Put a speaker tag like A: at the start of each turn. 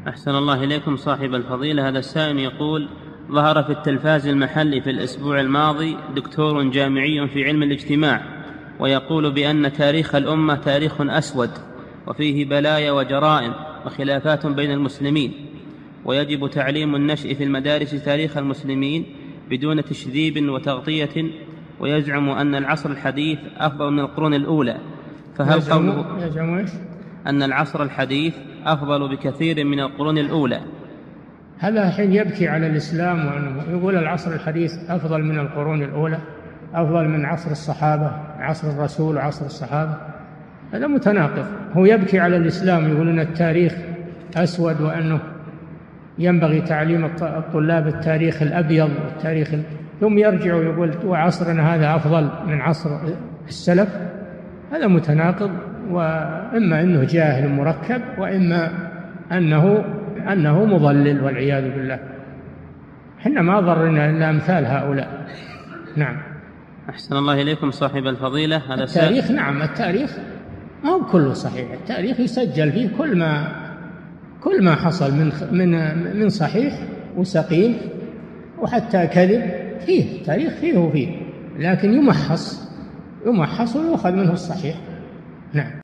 A: أحسن الله إليكم صاحب الفضيلة. هذا السائل يقول: ظهر في التلفاز المحلي في الأسبوع الماضي دكتور جامعي في علم الاجتماع ويقول بأن تاريخ الأمة تاريخ أسود وفيه بلايا وجرائم وخلافات بين المسلمين، ويجب تعليم النشء في المدارس تاريخ المسلمين بدون تشذيب وتغطية، ويزعم أن العصر الحديث أفضل من القرون الأولى، فهل قوله أن العصر الحديث أفضل بكثير من القرون الأولى؟
B: هذا حين يبكي على الإسلام وأنه يقول العصر الحديث أفضل من القرون الأولى، أفضل من عصر الصحابة، عصر الرسول وعصر الصحابة. هذا متناقض. هو يبكي على الإسلام، يقول أن التاريخ أسود وأنه ينبغي تعليم الطلاب التاريخ الأبيض والتاريخ ثم يرجع ويقول وعصرنا هذا أفضل من عصر السلف. هذا متناقض، وإما أنه جاهل مركب وإما أنه مضلل والعياذ بالله. حنا ما ضرنا إلا أمثال هؤلاء. نعم.
A: أحسن الله إليكم صاحب الفضيلة. هذا
B: التاريخ نعم، التاريخ ما هو كله صحيح، التاريخ يسجل فيه كل ما حصل من صحيح وسقيم وحتى كذب، فيه تاريخ فيه وفيه، لكن يمحص ويؤخذ منه الصحيح. نعم.